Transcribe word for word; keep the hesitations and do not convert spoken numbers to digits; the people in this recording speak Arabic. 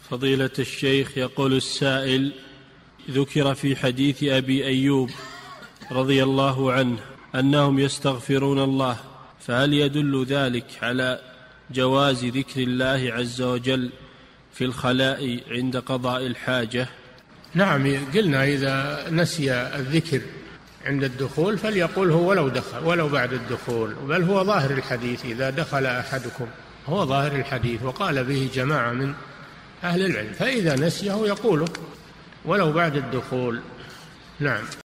فضيلة الشيخ، يقول السائل: ذكر في حديث أبي أيوب رضي الله عنه أنهم يستغفرون الله، فهل يدل ذلك على جواز ذكر الله عز وجل في الخلاء عند قضاء الحاجة؟ نعم، قلنا إذا نسي الذكر عند الدخول فليقوله ولو دخل ولو بعد الدخول، بل هو ظاهر الحديث إذا دخل أحدكم، هو ظاهر الحديث وقال به جماعة من أهل العلم، فإذا نسيه يقوله ولو بعد الدخول. نعم.